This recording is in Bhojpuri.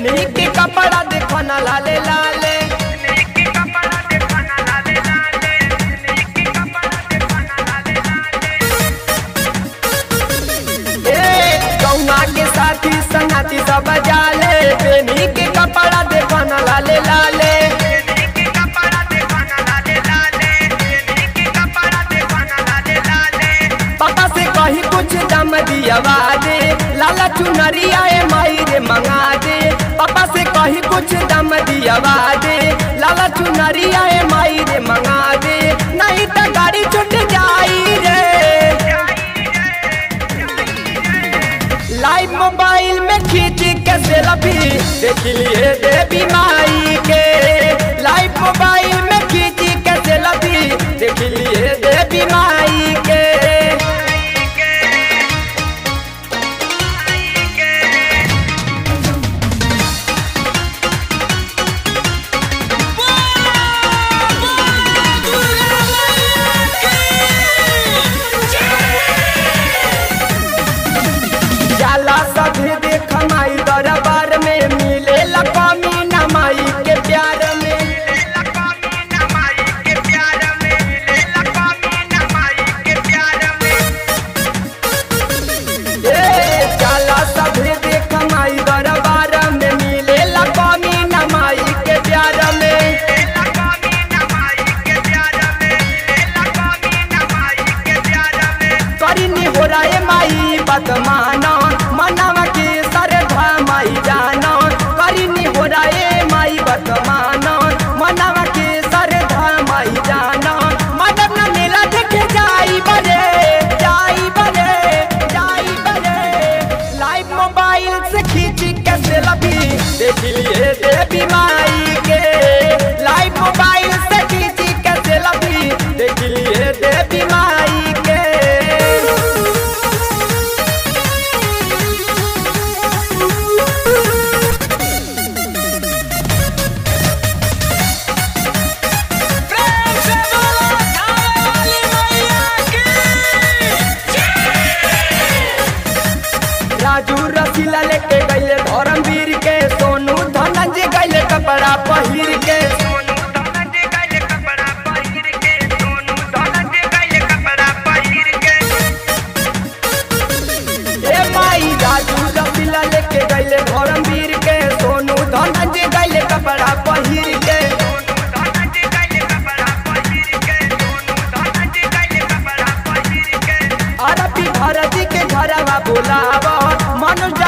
पेनी के कपड़ा देखो ना लाले लाले के साथी संगाती सब जाले पेनी के कपड़ा देखो ना लाले लाले पापा से कही कुछ दम दिया दे लाला चुनरिया माई रे मंगा दे पापा से कही कुछ दम दिया दे लाला चुनरिया माई रे मंगा दे नहीं तो गाड़ी छूट जाई रे लाइव मोबाइल में खींच के सेल्फी देख लिए देवी माई के लाइव मोबाइल में खींच के सेल्फी देख लिए देवी माई के सभी देख माई दरबार में मिले लक्ष्मी न माई के प्यार में चला सभी देख माई दरबार में मिले लक्ष्मी न माई के प्यार में करी नहीं हो रहा है माई बदमाना मनावा के सरधा माई जाना करी नहीं हो रहा है माई बदमाना मनावा के सरधा माई जाना मदन न मेला देखे जाई बरे लाइव मोबाइल से खींच के सेल्फी देख लिए देवी माई के लाइव मोबाइल से खींच के सेल्फी देख लिए देवी माई के राजू रसीला लेके गईले धर्मवीर के सोनू धनंजय गईले कपड़ा पहिर के ए माई राजू रसीला लेके गईले धर्मवीर के सोनू धनंजय गईले कपड़ा पहिर के अरबी भरती के घरवा बुलावा मनुष्य